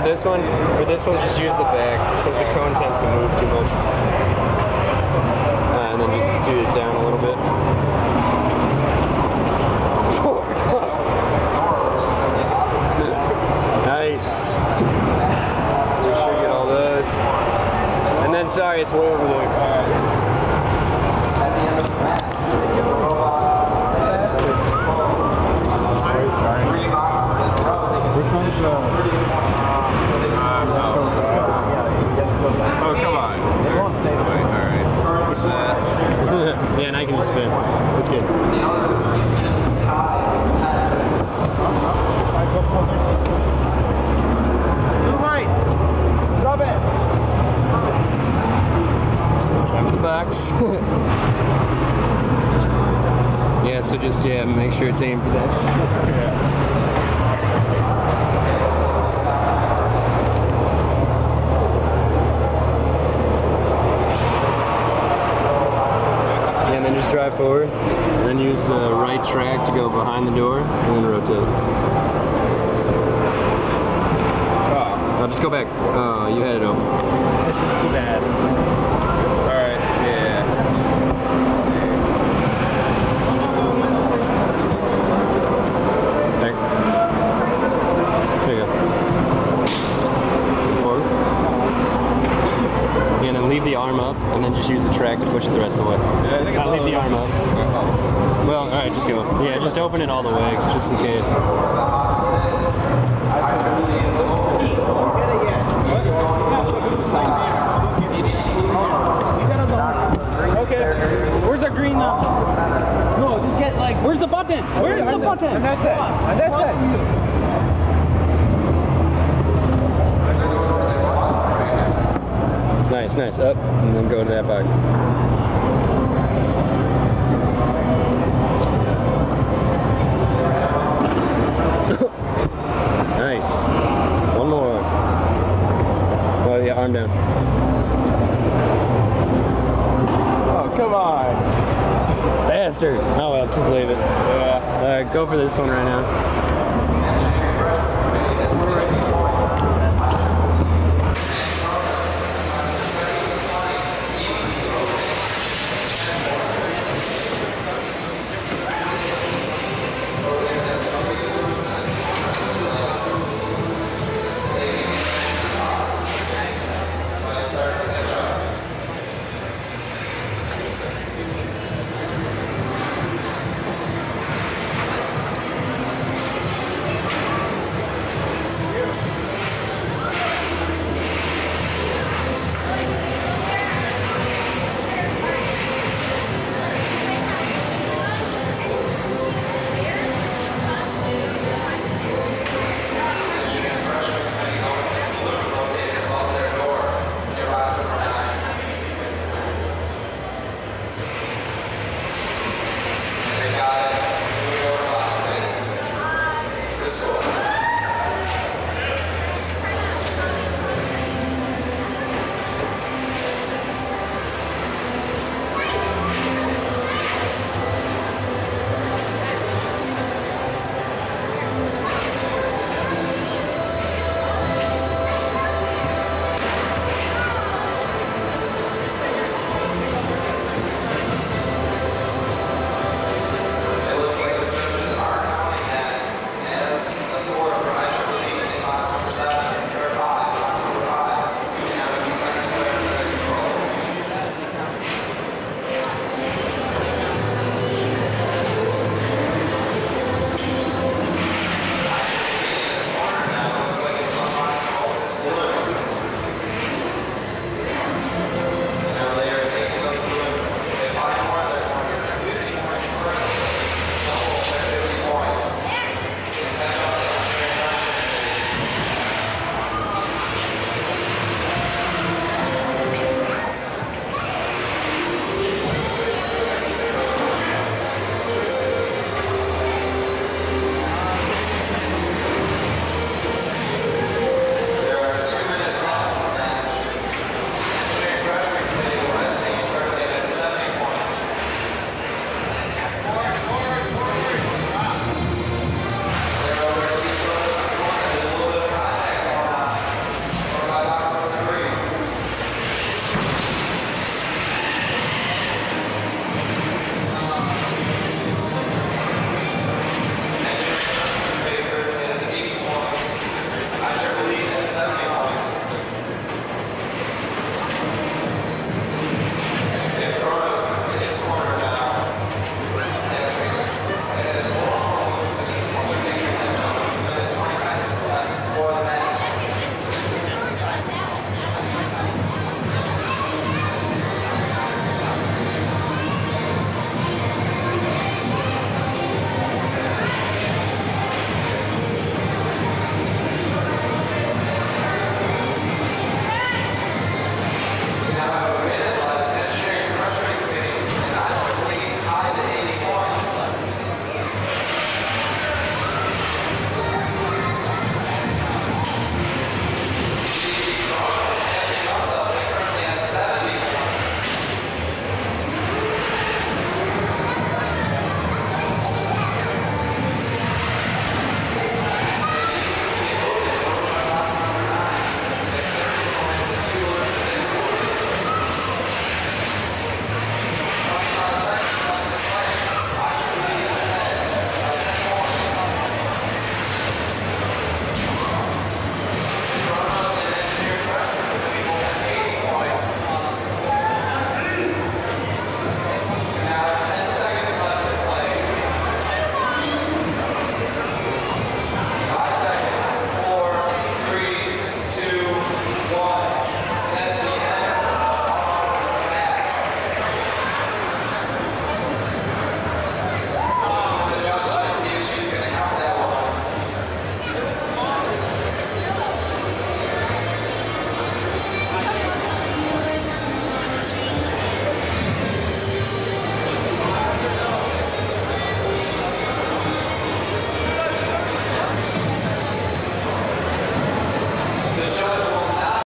this one, just use the back because the cone tends to move too much. And then just do it down a little bit. Nice. Make sure you get all those. And then, sorry, it's way over there. Which one's oh, come on. Alright. Yeah, and I can just spin. That's good. Right. Drop it. Drop the box. Yeah, so just, make sure it's aimed for that. And then just drive forward, and then use the right track to go behind the door, and then rotate. Oh, just go back. Oh, you had it open. This is too bad. Alright, yeah. There. There you go. Forward. And then leave the arm up, and then just use the track to push it the rest of the way. Yeah, Leave the arm up. Well, alright, just go. Yeah, just open it all the way, just in case. Okay. Where's the green now? No, just get like. Where's the button? Where's the button? And that's it. And that's it. Nice, nice. Up, and then go to that box. Nice. One more. Oh, yeah, arm down. Oh, come on. Bastard. Oh, well, just leave it. Yeah. Alright, go for this one right now.